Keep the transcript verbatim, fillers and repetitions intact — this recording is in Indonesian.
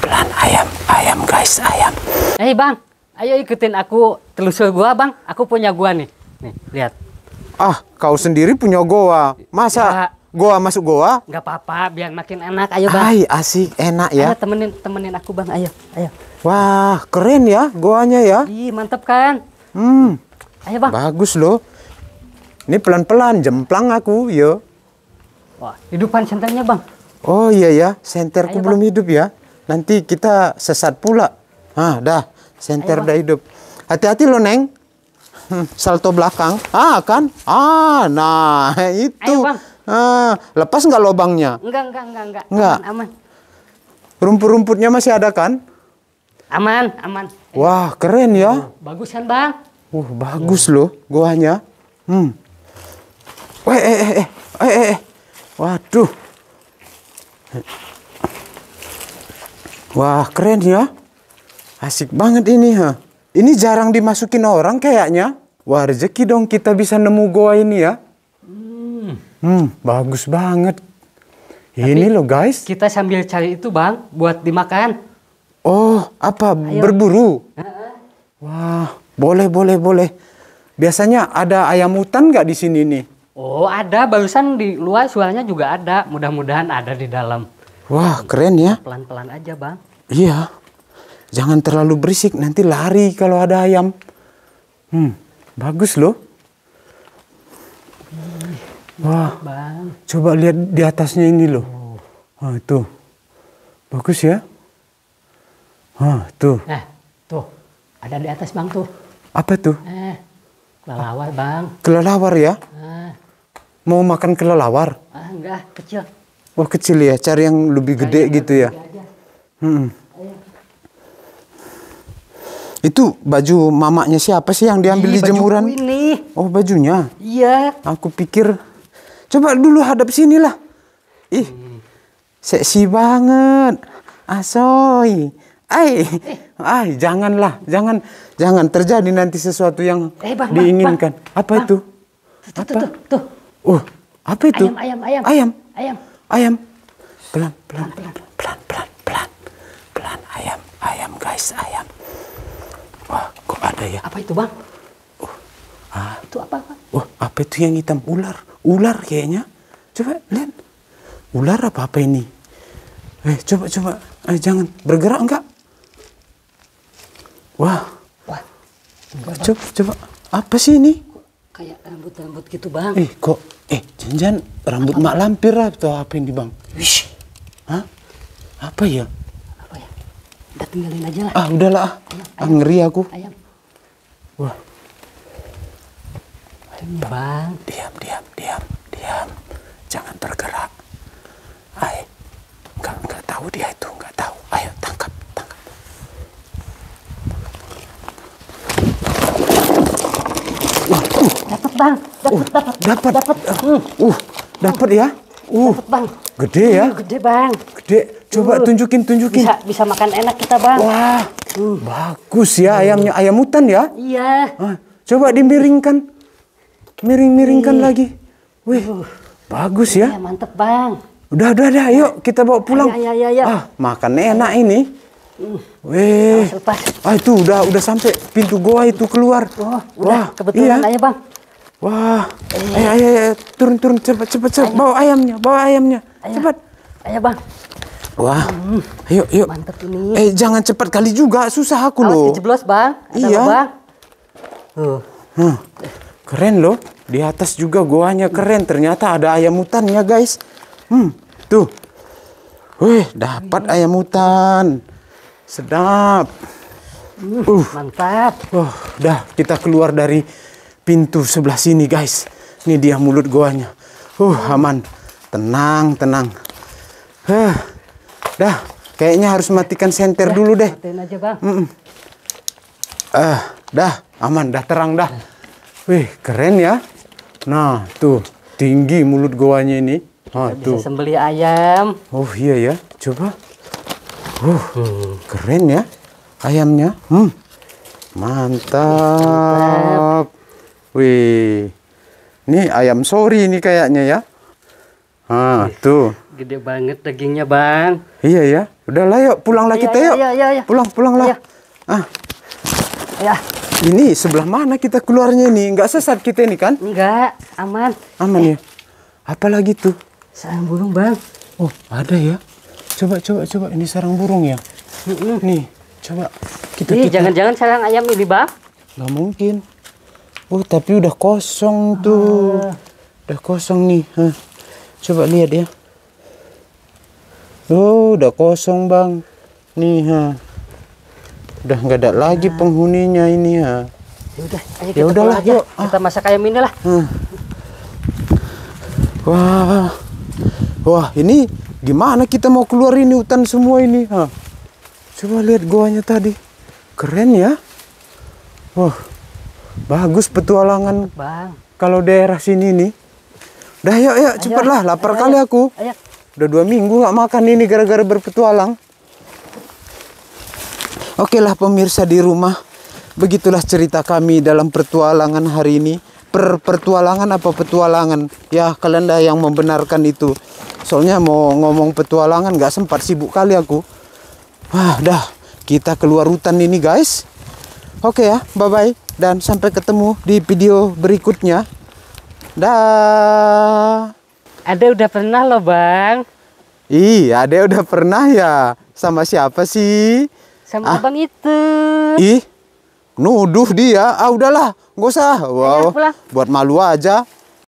pelan-pelan ayam, ayam guys, ayam. Eh hey, bang, ayo ikutin aku telusur gua bang. Aku punya gua nih, nih lihat. Ah, kau sendiri punya goa, masa ya. Goa masuk goa? Gak apa-apa, biar makin enak. Ayo bang. Ay, asik, enak ya. Ayo temenin, temenin aku bang. Ayo, ayo. Wah, keren ya goanya ya. Ih, mantep kan? Hmm, ayo bang. Bagus loh. Ini pelan-pelan, jemplang aku, yo. Wah, hidupan senternya bang. Oh iya ya, senterku ayo, belum bang. hidup ya. Nanti kita sesat pula. Ah, dah, senter ayo, udah hidup. Hati-hati lo Neng. Hmm, salto belakang. Ah kan? Ah, nah itu. Ayo, bang. Ah, lepas nggak lubangnya? Enggak, enggak, enggak, enggak. Enggak. Aman, aman. Rumput-rumputnya masih ada kan? Aman, aman. Wah, keren ya. Oh, bagus kan bang? Uh, bagus loh goanya. Hmm. Weh, eh, eh, eh, eh, eh, eh. Waduh. Wah, keren ya. Asik banget ini, ha. Ini jarang dimasukin orang kayaknya. Wah, rezeki dong kita bisa nemu goa ini ya. Hmm, Hmm, bagus banget. Tapi ini loh guys. Kita sambil cari itu bang, buat dimakan. Oh, apa? Ayo. Berburu? Wah, boleh, boleh, boleh. Biasanya ada ayam hutan nggak di sini nih? Oh, ada. Barusan di luar suaranya juga ada. Mudah-mudahan ada di dalam. Wah, keren ya. Pelan-pelan aja bang. Iya. Jangan terlalu berisik, nanti lari kalau ada ayam. Hmm, bagus loh. Wah, bang. Coba lihat di atasnya ini loh. Oh. Ah, tuh. Bagus ya. Ah, tuh. Nah, tuh. Ada di atas bang tuh. Apa tuh? Eh, kelelawar bang. Kelelawar ya? Ah. Mau makan kelelawar? Ah, enggak, kecil. Oh, kecil ya. Cari yang lebih gede Cari gitu ya. Hmm. Ayo. Itu baju mamanya siapa sih yang diambil Ih, di jemuran? bajuku ini. Oh, bajunya. Iya. Aku pikir. Coba dulu hadap sini lah. Ih, hmm. seksi banget. Asoy. Ay, eh. ay, janganlah, jangan, jangan terjadi nanti sesuatu yang eh, bang, diinginkan. Bang, apa bang. itu? Tuh, apa? tuh, tuh, tuh. Oh, apa itu? Ayam, ayam, ayam. Ayam. Ayam. Ayam. Pelan, pelan, pelan, pelan, pelan, pelan, pelan, pelan. Ayam, ayam, guys, ayam. Wah, kok ada ya? Apa itu bang? Oh, ah. Itu apa bang? Oh, apa itu yang hitam? Ular, ular kayaknya. Coba lihat. Ular apa apa ini? Eh, coba, coba. Eh, jangan bergerak enggak? Wah. Wah. Enggak, coba, coba. Apa sih ini? Kayak rambut-rambut gitu bang. Eh, kok? Eh, jangan rambut apa, mak lampir atau apa ini bang? Wish. Hah? Apa ya? Apa ya? Udah tinggalin aja lah. Ah, udahlah. Ayam, ah, ngeri aku. Ayam. Wah. Bang. Diam, diam, diam, diam. Jangan bergerak. Ay, enggak, enggak tahu dia itu, enggak tahu. Ayo, tangkap, tangkap. Wah, uh. Dapat bang, dapat, uh, dapat, dapat, dapat. Uh, uh, dapat ya? Uh, dapat bang. Gede ya? Uh, gede bang. Gede. Coba uh, tunjukin, tunjukin. Bisa, bisa makan enak kita bang. Wah, uh. bagus ya ayamnya, ayam hutan ya? Iya. Ah, coba dimiringkan, miring-miringkan lagi. Wih, uh. bagus ya? Iya, mantep bang. Udah, udah, udah, yuk kita bawa pulang. Ayo, ayo, ayo. Ah, makan enak ini. Uh. Weh, lepas. ah itu udah, udah sampai pintu goa itu keluar. Oh, udah. Wah, Kebetulan iya. ayo bang. Wah, eh. ayo, ayo, ayo, turun, turun, cepat, cepat, cepat. Bawa ayamnya, bawa ayamnya, ayo. cepat. Ayo bang. Wah, hmm. ayo, yuk. Mantep ini. Eh, jangan cepat kali juga, susah aku Awas loh. dijeblos bang. Ada iya. bang. Uh. Hmm. Keren loh, di atas juga goanya keren. Ternyata ada ayam hutannya guys. Hmm, tuh. Wih, dapat ayam hutan. Sedap. Uh, mantap. Oh, dah kita keluar dari pintu sebelah sini guys. Ini dia mulut goanya. Uh, aman. Tenang, tenang. Huh, dah, kayaknya harus matikan senter dah, dulu deh. matiin aja bang. Mm -mm. Uh, dah, aman, dah terang dah. Wih, keren ya. Nah, tuh tinggi mulut goanya ini. Ah, Kita tuh. bisa sembelih ayam. Oh iya ya, coba. Uh, hmm. Keren ya ayamnya. Hmm. Mantap. Mantap. Wih, ini ayam sori ini kayaknya ya. Ah, tuh. Gede banget dagingnya, Bang. Iya ya. Udahlah yuk, pulanglah Iya, kita iya, yuk. iya, iya, iya. Pulang, pulanglah. Iya. Ah, Ya, ini sebelah mana kita keluarnya ini? Enggak sesat kita ini kan? enggak, aman. Aman ya. Apalagi tuh? Sarang burung, Bang. Oh, ada ya. Coba, coba, coba. Ini sarang burung ya. Mm-mm. Nih, coba kita Ih, kita. jangan-jangan sarang ayam ini, Bang. Nggak mungkin. Oh, tapi udah kosong tuh. Ah. Udah kosong nih. Hah. Coba lihat ya. Oh, udah kosong, Bang. Nih, ha. Udah nggak ada lagi penghuninya ini, ha. Ya udah, ayo Ya kita udahlah, pulang aja. yuk. Kita masak ayam ini lah. Hah. Wah. Wah, ini gimana kita mau keluar ini hutan semua ini, ha? Coba lihat goanya tadi. Keren ya. Wah. Bagus petualangan Bang. kalau daerah sini nih. Dah yuk, yuk cepatlah, lapar ayo, kali ayo. aku. Ayo. Udah dua minggu nggak makan ini gara-gara berpetualang. Oke lah pemirsa di rumah, begitulah cerita kami dalam pertualangan hari ini. Per pertualangan apa petualangan? Ya kalian dah yang membenarkan itu. Soalnya mau ngomong petualangan nggak sempat, sibuk kali aku. Wah dah, kita keluar hutan ini guys. Oke ya, bye-bye. Dan sampai ketemu di video berikutnya. Dah. Ade udah pernah loh, Bang. Iya, Ade udah pernah ya. Sama siapa sih? Sama Ah. abang itu. Ih, nuduh dia. Ah udahlah, nggak usah. Wow, pulang. buat malu aja.